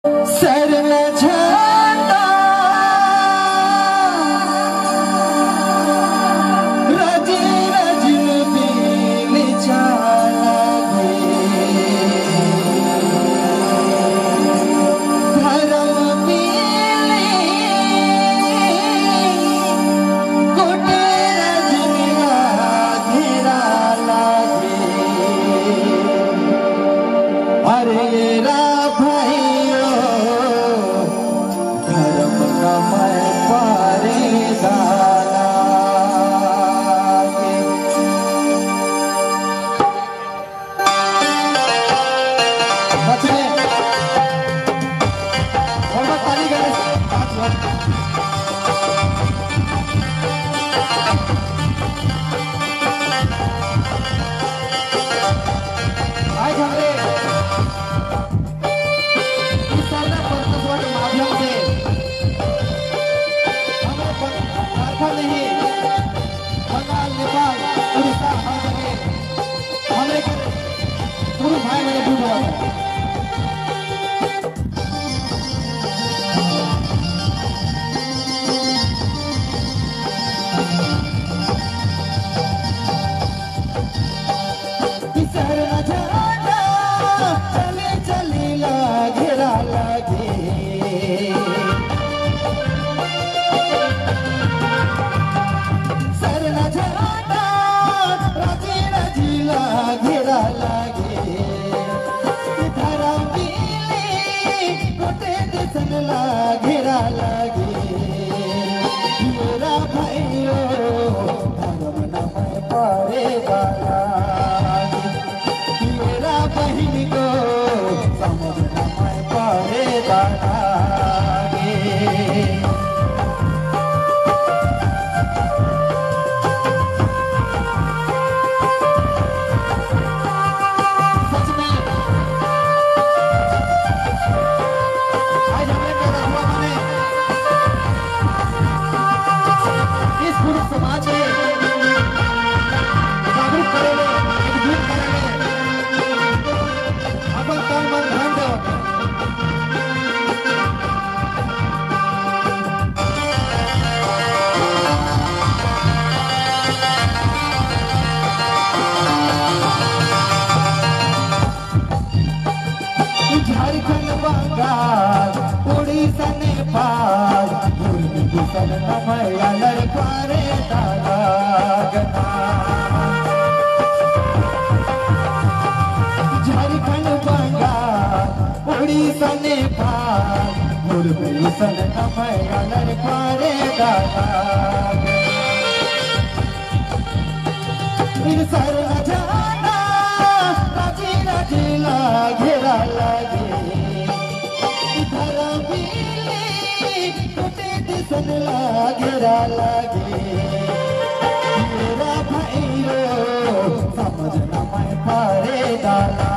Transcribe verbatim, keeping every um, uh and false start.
Sir में झंडा रजी रजी बीन जाला धर्म पीली कुटे रजनिया घेरा लागे अरे रा घेरा लगे मेरा भाइयों धर्म न मैं पारे वाला मेरा बहन को समझ न मैं पारे वाला समाज में जागरूक करेंगे, एकजुट करेंगे, अपन तन मन ध्यान दो। झारखंड बंगाल उड़ीसा नेपाल घुसल नमया लड़कारे झारखंड बंगाल उड़ीसा नेपाल घुसल नमया लड़कारे सर जाना राजी राजीला घेरा लगे घेरा लगे मेरा भाइयों समझ न मैं पारे डाला।